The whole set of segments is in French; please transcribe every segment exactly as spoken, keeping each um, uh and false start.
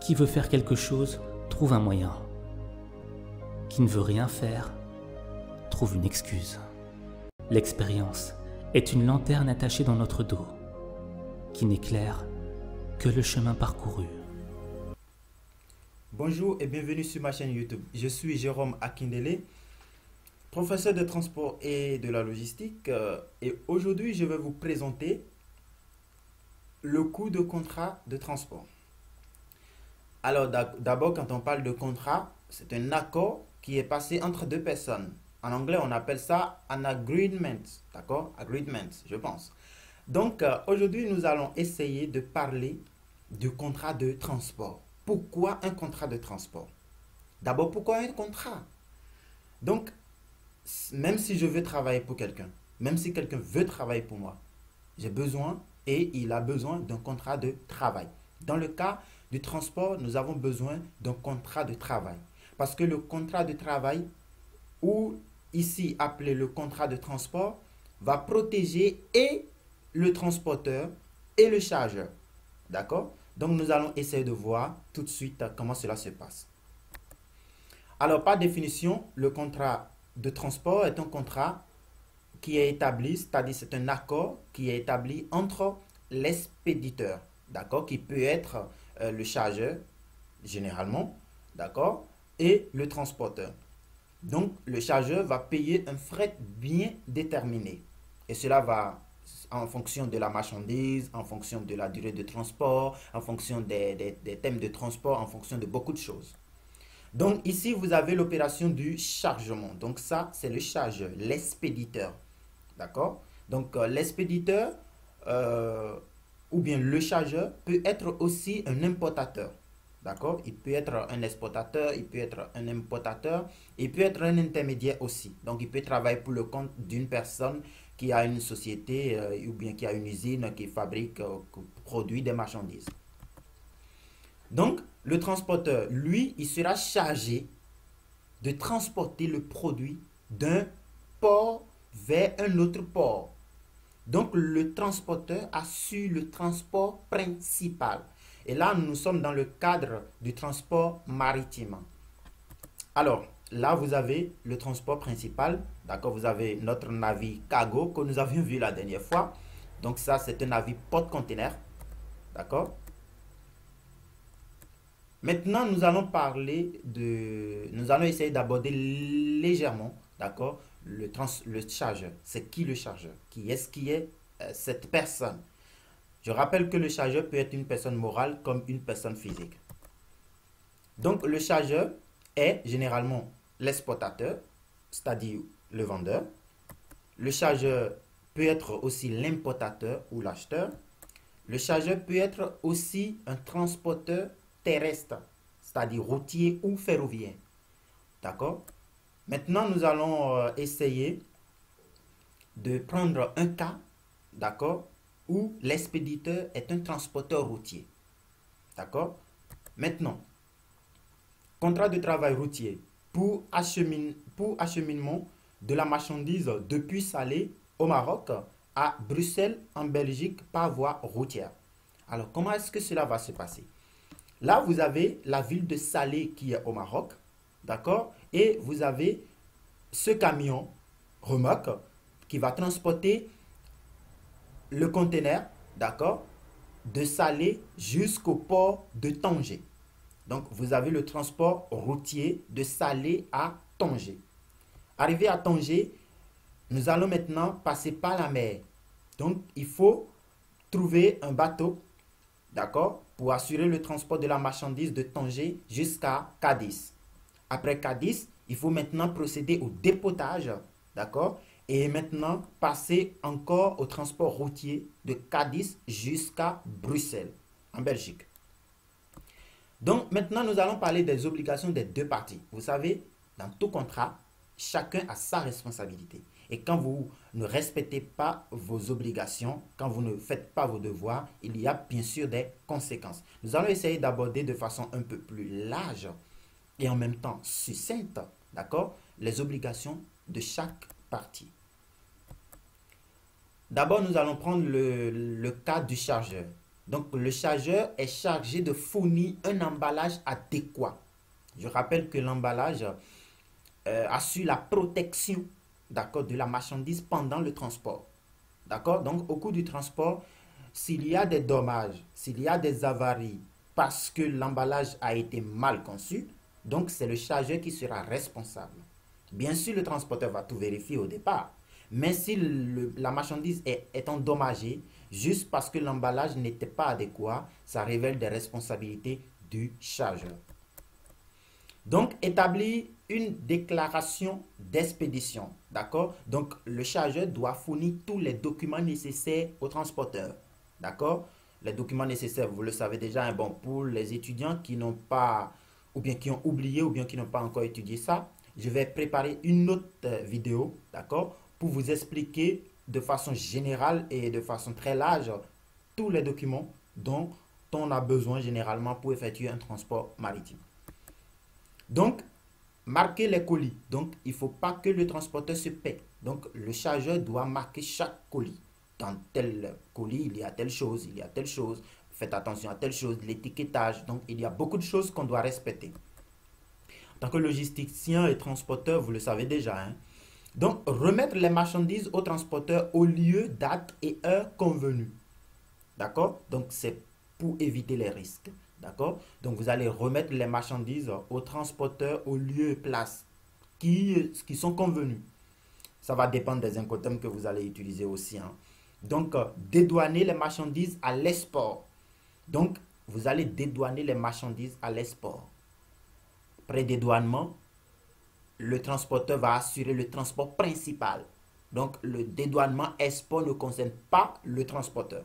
Qui veut faire quelque chose, trouve un moyen. Qui ne veut rien faire, trouve une excuse. L'expérience est une lanterne attachée dans notre dos, qui n'éclaire que le chemin parcouru. Bonjour et bienvenue sur ma chaîne YouTube. Je suis Jérôme Akindele, professeur de transport et de la logistique. Et aujourd'hui, je vais vous présenter le coût de contrat de transport. Alors d'abord, quand on parle de contrat, c'est un accord qui est passé entre deux personnes. En anglais, on appelle ça un agreement, d'accord? Agreement, je pense. Donc euh, aujourd'hui, nous allons essayer de parler du contrat de transport. Pourquoi un contrat de transport? D'abord, pourquoi un contrat? Donc, même si je veux travailler pour quelqu'un, même si quelqu'un veut travailler pour moi, j'ai besoin et il a besoin d'un contrat de travail. Dans le cas du transport, nous avons besoin d'un contrat de travail. Parce que le contrat de travail, ou ici appelé le contrat de transport, va protéger et le transporteur et le chargeur. D'accord? Donc nous allons essayer de voir tout de suite comment cela se passe. Alors par définition, le contrat de transport est un contrat qui est établi, c'est-à-dire c'est un accord qui est établi entre l'expéditeur, d'accord, qui peut être euh, le chargeur généralement, d'accord, et le transporteur. Donc le chargeur va payer un fret bien déterminé et cela va en fonction de la marchandise, en fonction de la durée de transport, en fonction des, des, des thèmes de transport, en fonction de beaucoup de choses. Donc ici, vous avez l'opération du chargement. Donc ça, c'est le chargeur, l'expéditeur. D'accord? Donc euh, l'expéditeur euh, ou bien le chargeur peut être aussi un importateur. D'accord? Il peut être un exportateur, il peut être un importateur, il peut être un intermédiaire aussi. Donc il peut travailler pour le compte d'une personne qui a une société euh, ou bien qui a une usine qui fabrique, euh, qui produit des marchandises. Donc, le transporteur, lui, il sera chargé de transporter le produit d'un port vers un autre port. Donc, le transporteur assure le transport principal. Et là, nous sommes dans le cadre du transport maritime. Alors, là, vous avez le transport principal. D'accord, vous avez notre navire cargo que nous avions vu la dernière fois. Donc, ça, c'est un navire porte-container. D'accord. Maintenant, nous allons parler de... Nous allons essayer d'aborder légèrement, d'accord, le, trans, le chargeur. C'est qui le chargeur? Qui est-ce qui est euh, cette personne? Je rappelle que le chargeur peut être une personne morale comme une personne physique. Donc, le chargeur est généralement l'exportateur, c'est-à-dire le vendeur. Le chargeur peut être aussi l'importateur ou l'acheteur. Le chargeur peut être aussi un transporteur terrestre, c'est-à-dire routier ou ferroviaire. D'accord? Maintenant, nous allons euh, essayer de prendre un cas, d'accord, où l'expéditeur est un transporteur routier. D'accord? Maintenant, contrat de travail routier pour, achemin, pour acheminement de la marchandise depuis Salé au Maroc à Bruxelles en Belgique par voie routière. Alors, comment est-ce que cela va se passer? Là, vous avez la ville de Salé qui est au Maroc, d'accord? Et vous avez ce camion remorque qui va transporter le conteneur, d'accord, de Salé jusqu'au port de Tanger. Donc, vous avez le transport routier de Salé à Tanger. Arrivé à Tanger, nous allons maintenant passer par la mer. Donc, il faut trouver un bateau, d'accord, pour assurer le transport de la marchandise de Tanger jusqu'à Cadiz. Après Cadiz, il faut maintenant procéder au dépotage, d'accord, et maintenant passer encore au transport routier de Cadiz jusqu'à Bruxelles, en Belgique. Donc maintenant, nous allons parler des obligations des deux parties. Vous savez, dans tout contrat, chacun a sa responsabilité. Et quand vous ne respectez pas vos obligations, quand vous ne faites pas vos devoirs, il y a bien sûr des conséquences. Nous allons essayer d'aborder de façon un peu plus large et en même temps succincte, d'accord, les obligations de chaque partie. D'abord, nous allons prendre le, le cas du chargeur. Donc, le chargeur est chargé de fournir un emballage adéquat. Je rappelle que l'emballage euh, assure la protection, d'accord, de la marchandise pendant le transport. D'accord? Donc, au cours du transport, s'il y a des dommages, s'il y a des avaries, parce que l'emballage a été mal conçu, donc c'est le chargeur qui sera responsable. Bien sûr, le transporteur va tout vérifier au départ, mais si le, la marchandise est, est endommagée, juste parce que l'emballage n'était pas adéquat, ça révèle des responsabilités du chargeur. Donc, établir une déclaration d'expédition, d'accord? Donc, le chargeur doit fournir tous les documents nécessaires au transporteur, d'accord? Les documents nécessaires, vous le savez déjà, hein, bon, pour les étudiants qui n'ont pas, ou bien qui ont oublié, ou bien qui n'ont pas encore étudié ça, je vais préparer une autre euh, vidéo, d'accord? Pour vous expliquer de façon générale et de façon très large tous les documents dont on a besoin généralement pour effectuer un transport maritime. Donc, marquer les colis. Donc, il ne faut pas que le transporteur se paie. Donc, le chargeur doit marquer chaque colis. Dans tel colis, il y a telle chose, il y a telle chose. Faites attention à telle chose, l'étiquetage. Donc, il y a beaucoup de choses qu'on doit respecter. En tant que logisticien et transporteur, vous le savez déjà. Hein? Donc, remettre les marchandises au transporteur au lieu, date et heure convenue. D'accord? Donc, c'est pour éviter les risques. D'accord? Donc, vous allez remettre les marchandises au transporteur au lieu et place qui, qui sont convenus. Ça va dépendre des incoterms que vous allez utiliser aussi. Hein. Donc, euh, dédouaner les marchandises à l'export. Donc, vous allez dédouaner les marchandises à l'export. Après dédouanement, le transporteur va assurer le transport principal. Donc, le dédouanement export ne concerne pas le transporteur.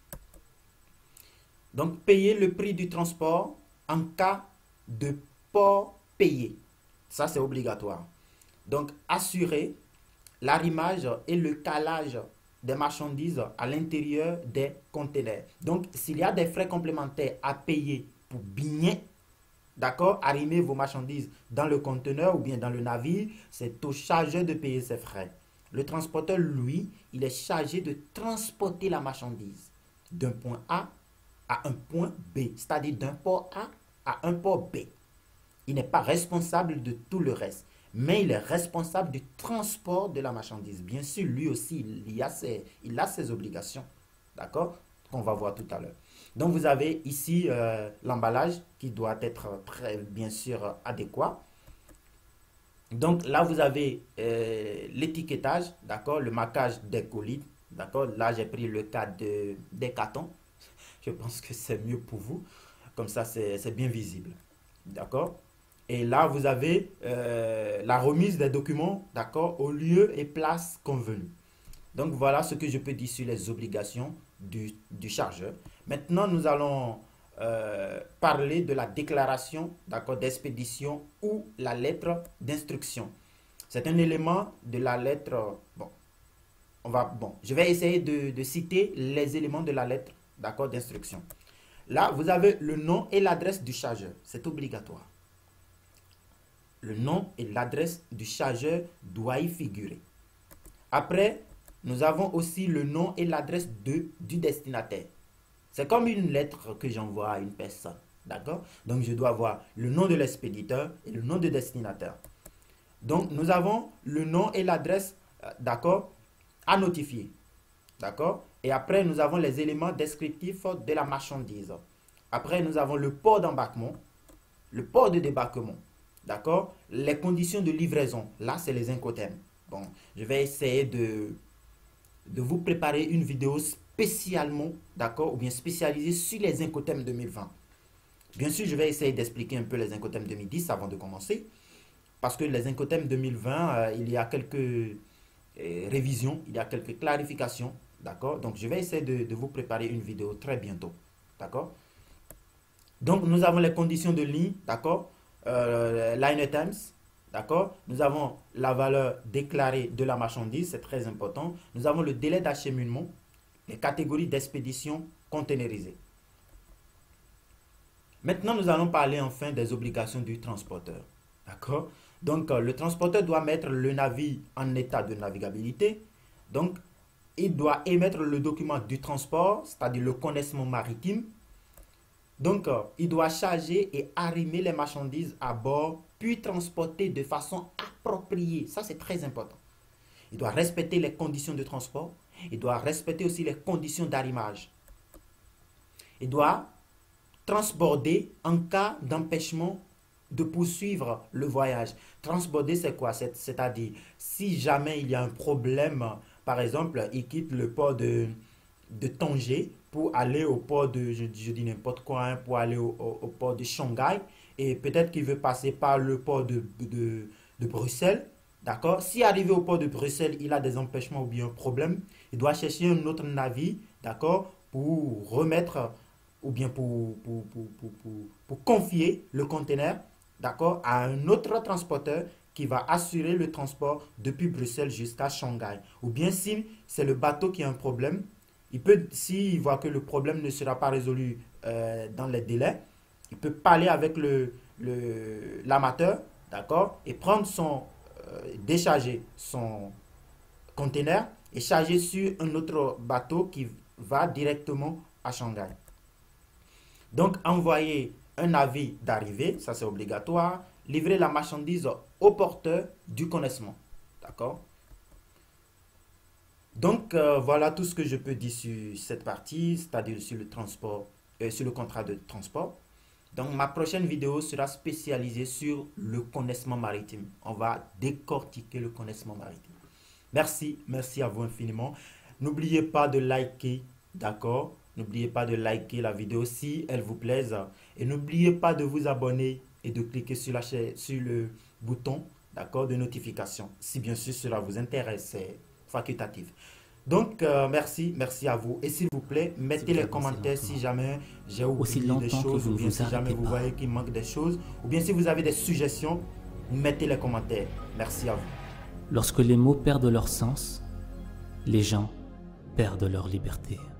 Donc, payer le prix du transport en cas de port payé. Ça, c'est obligatoire. Donc, assurer l'arrimage et le calage des marchandises à l'intérieur des conteneurs. Donc, s'il y a des frais complémentaires à payer pour bien, d'accord, arrimer vos marchandises dans le conteneur ou bien dans le navire, c'est au chargeur de payer ces frais. Le transporteur, lui, il est chargé de transporter la marchandise d'un point A à un point B, c'est-à-dire d'un port A à un port B. Il n'est pas responsable de tout le reste, mais il est responsable du transport de la marchandise. Bien sûr, lui aussi, il a ses, il a ses obligations, d'accord, qu'on va voir tout à l'heure. Donc, vous avez ici euh, l'emballage qui doit être très, bien sûr adéquat. Donc, là, vous avez euh, l'étiquetage, d'accord, le marquage des colis, d'accord. Là, j'ai pris le cas de, des cartons. Je pense que c'est mieux pour vous. Comme ça, c'est bien visible. D'accord? Et là, vous avez euh, la remise des documents, d'accord, au lieu et place convenue. Donc, voilà ce que je peux dire sur les obligations du, du chargeur. Maintenant, nous allons euh, parler de la déclaration, d'accord, d'expédition ou la lettre d'instruction. C'est un élément de la lettre... Bon, on va, bon, je vais essayer de, de citer les éléments de la lettre, d'accord, d'instruction. Là, vous avez le nom et l'adresse du chargeur. C'est obligatoire. Le nom et l'adresse du chargeur doivent y figurer. Après, nous avons aussi le nom et l'adresse de, du destinataire. C'est comme une lettre que j'envoie à une personne. D'accord? Donc, je dois avoir le nom de l'expéditeur et le nom de destinataire. Donc, nous avons le nom et l'adresse, euh, d'accord, à notifier. D'accord? Et après, nous avons les éléments descriptifs de la marchandise. Après, nous avons le port d'embarquement, le port de débarquement. D'accord? Les conditions de livraison. Là, c'est les incoterms. Bon, je vais essayer de, de vous préparer une vidéo spécialement, d'accord, ou bien spécialisée sur les incoterms deux mille vingt. Bien sûr, je vais essayer d'expliquer un peu les incoterms deux mille dix avant de commencer. Parce que les incoterms deux mille vingt, euh, il y a quelques euh, révisions, il y a quelques clarifications. D'accord? Donc, je vais essayer de, de vous préparer une vidéo très bientôt. D'accord? Donc, nous avons les conditions de ligne. D'accord? Euh, line items. D'accord? Nous avons la valeur déclarée de la marchandise. C'est très important. Nous avons le délai d'acheminement. Les catégories d'expédition containerisées. Maintenant, nous allons parler enfin des obligations du transporteur. D'accord? Donc, euh, le transporteur doit mettre le navire en état de navigabilité. Donc, il doit émettre le document du transport, c'est-à-dire le connaissement maritime. Donc, euh, il doit charger et arrimer les marchandises à bord, puis transporter de façon appropriée. Ça, c'est très important. Il doit respecter les conditions de transport. Il doit respecter aussi les conditions d'arrimage. Il doit transborder en cas d'empêchement de poursuivre le voyage. Transborder, c'est quoi? C'est-à-dire, si jamais il y a un problème, par exemple, il quitte le port de, de Tanger pour aller au port de, je, je dis n'importe quoi, hein, pour aller au, au, au port de Shanghai, et peut-être qu'il veut passer par le port de, de, de Bruxelles, d'accord? Si arrivé au port de Bruxelles, il a des empêchements ou bien un problème, il doit chercher un autre navire, d'accord, pour remettre ou bien pour, pour, pour, pour, pour, pour confier le conteneur, d'accord, à un autre transporteur qui va assurer le transport depuis Bruxelles jusqu'à Shanghai. Ou bien si c'est le bateau qui a un problème, il peut, s'il voit que le problème ne sera pas résolu euh, dans les délais, il peut parler avec le, le, l'amateur, d'accord, et prendre son, euh, décharger son conteneur et charger sur un autre bateau qui va directement à Shanghai. Donc, envoyer un avis d'arrivée, ça c'est obligatoire. Livrer la marchandise au porteur du connaissement. D'accord? Donc, euh, voilà tout ce que je peux dire sur cette partie, c'est-à-dire sur le transport, euh, sur le contrat de transport. Donc, ma prochaine vidéo sera spécialisée sur le connaissement maritime. On va décortiquer le connaissement maritime. Merci, merci à vous infiniment. N'oubliez pas de liker, d'accord? N'oubliez pas de liker la vidéo si elle vous plaise. Et n'oubliez pas de vous abonner et de cliquer sur, la chaîne, sur le bouton, d'accord, de notification. Si bien sûr cela vous intéresse, c'est facultatif. Donc, euh, merci, merci à vous. Et s'il vous plaît, mettez les commentaires si jamais j'ai oublié des choses, ou bien si jamais vous voyez qu'il manque des choses, ou bien si vous avez des suggestions, mettez les commentaires. Merci à vous. Lorsque les mots perdent leur sens, les gens perdent leur liberté.